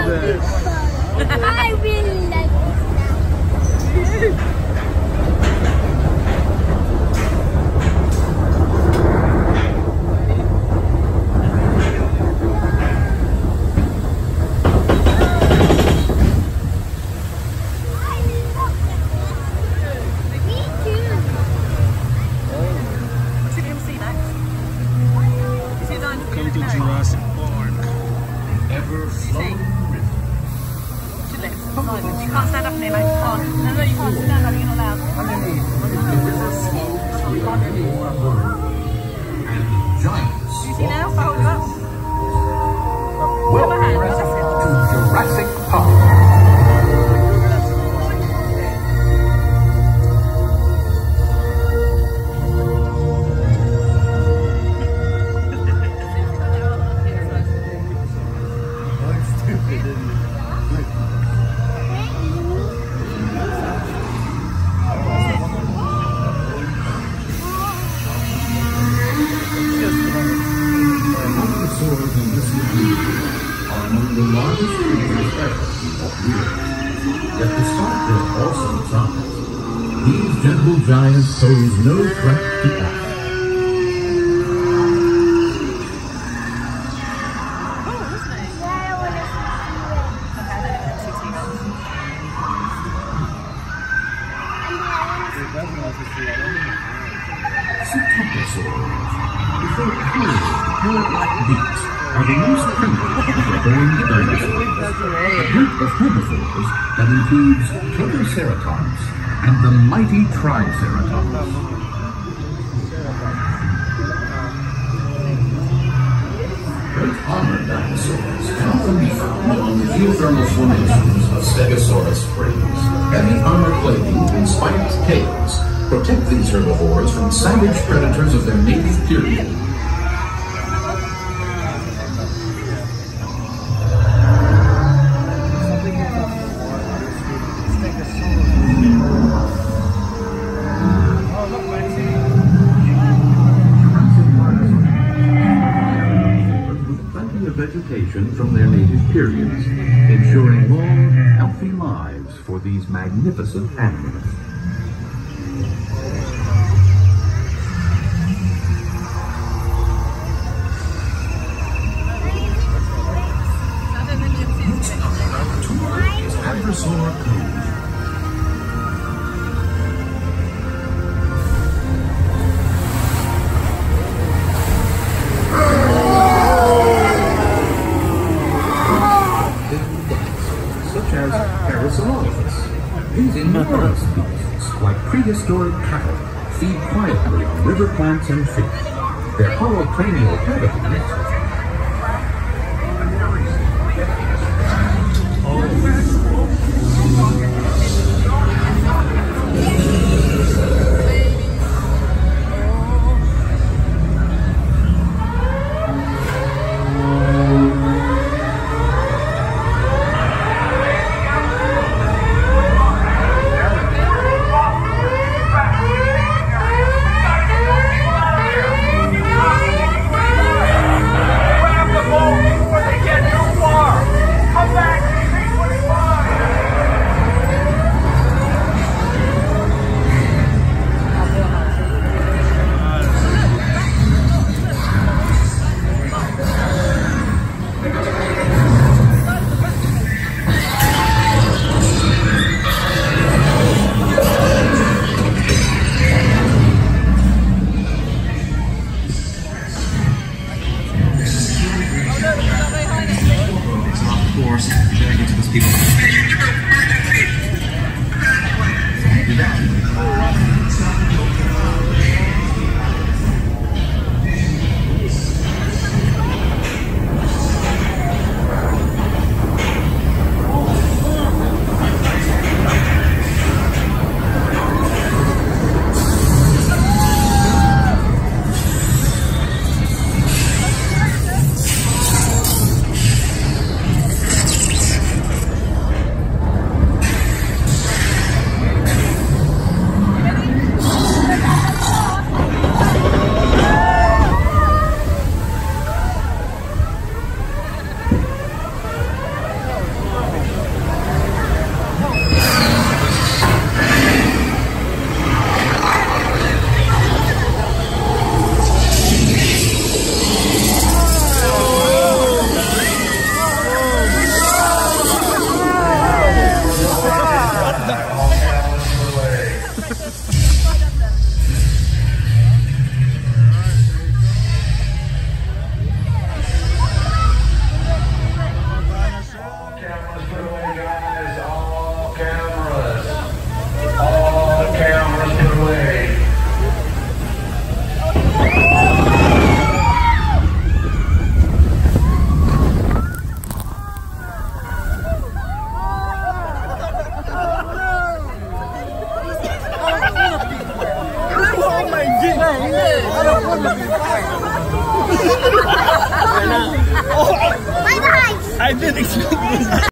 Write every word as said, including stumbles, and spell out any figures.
this. I really like this now. Come to Jurassic Park. Ever flowing river. You can't stand up near me. Oh, no, no, you can't stand up. You're not allowed. And giants. You see now? Hold it up. Welcome to Jurassic Park. Among the largest creatures ever of the earth. Yet despite their awesome size, these gentle giants pose no threat to us. Cephalosaurs, with their powerful, parrot-like beaks, are the most primitive of the horned dinosaurs. A group of herbivores that includes Protoceratops and the mighty Triceratops. Great armored dinosaurs can often be found among the geothermal formations of Stegosaurus springs. Heavy armor plating and spiked tails protect these herbivores from savage predators of their native period. Vegetation from their native periods, ensuring long, healthy lives for these magnificent animals. Next up on our tour is Hadrosaur Cove. These enormous beasts, like prehistoric cattle, feed quietly on river plants and fish. Their hollow cranial cavities I didn't expect this.